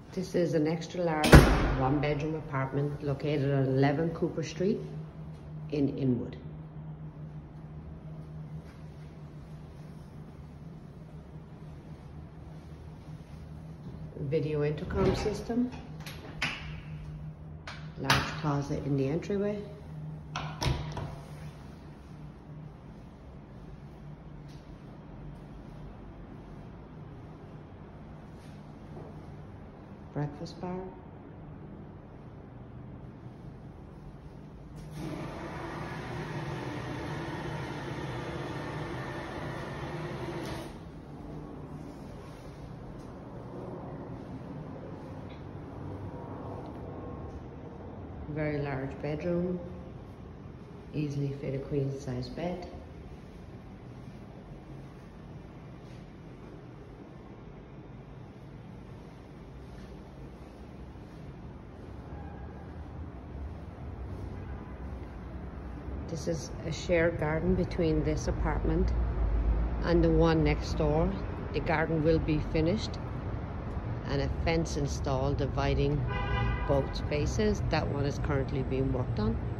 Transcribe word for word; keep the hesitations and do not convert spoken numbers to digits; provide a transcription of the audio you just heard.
This is an extra large one bedroom apartment located on eleven Cooper Street in Inwood. Video intercom system, large closet in the entryway, breakfast bar, very large bedroom, easily fit a queen size bed. This is a shared garden between this apartment and the one next door. The garden will be finished and a fence installed dividing both spaces. That one is currently being worked on.